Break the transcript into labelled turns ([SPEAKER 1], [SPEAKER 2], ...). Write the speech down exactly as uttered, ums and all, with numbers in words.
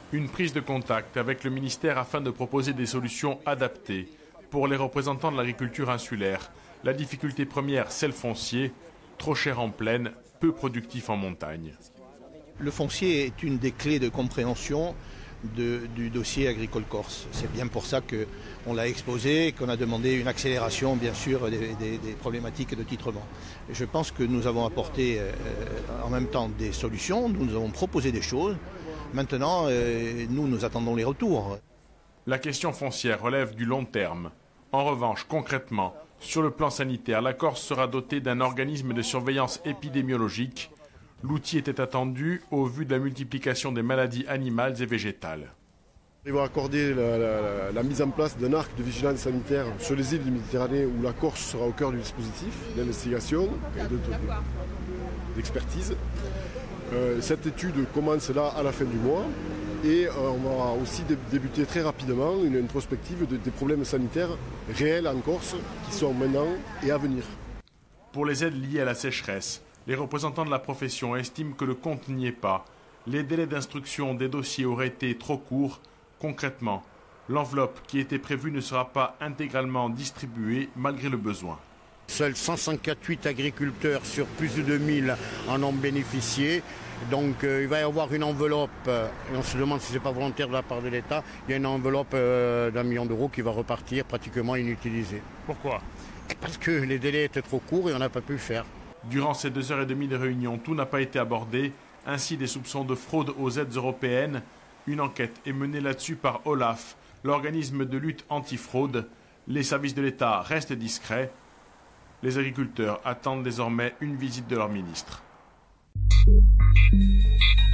[SPEAKER 1] Une prise de contact avec le ministère afin de proposer des solutions adaptées. Pour les représentants de l'agriculture insulaire, la difficulté première, c'est le foncier, trop cher en plaine, peu productif en montagne.
[SPEAKER 2] Le foncier est une des clés de compréhension de, du dossier agricole corse. C'est bien pour ça qu'on l'a exposé et qu'on a demandé une accélération, bien sûr, des, des, des problématiques de titrement. Je pense que nous avons apporté euh, en même temps des solutions, nous avons proposé des choses. Maintenant, euh, nous, nous attendons les retours.
[SPEAKER 1] La question foncière relève du long terme. En revanche, concrètement, sur le plan sanitaire, la Corse sera dotée d'un organisme de surveillance épidémiologique. L'outil était attendu au vu de la multiplication des maladies animales et végétales.
[SPEAKER 3] Il va accorder la, la, la mise en place d'un arc de vigilance sanitaire sur les îles de Méditerranée où la Corse sera au cœur du dispositif d'investigation et d'expertise. Euh, cette étude commence là à la fin du mois et euh, on va aussi dé débuter très rapidement une introspective de, des problèmes sanitaires réels en Corse qui sont maintenant et à venir.
[SPEAKER 1] Pour les aides liées à la sécheresse, les représentants de la profession estiment que le compte n'y est pas. Les délais d'instruction des dossiers auraient été trop courts. Concrètement, l'enveloppe qui était prévue ne sera pas intégralement distribuée malgré le besoin.
[SPEAKER 4] Seuls cent cinquante-huit agriculteurs sur plus de deux mille en ont bénéficié. Donc euh, il va y avoir une enveloppe, euh, et on se demande si ce n'est pas volontaire de la part de l'État, il y a une enveloppe euh, d'un million d'euros qui va repartir pratiquement inutilisée.
[SPEAKER 1] Pourquoi?
[SPEAKER 4] Parce que les délais étaient trop courts et on n'a pas pu le faire.
[SPEAKER 1] Durant ces deux heures et demie de réunion, tout n'a pas été abordé. Ainsi, des soupçons de fraude aux aides européennes. Une enquête est menée là-dessus par Olaf, l'organisme de lutte antifraude. Les services de l'État restent discrets. Les agriculteurs attendent désormais une visite de leur ministre.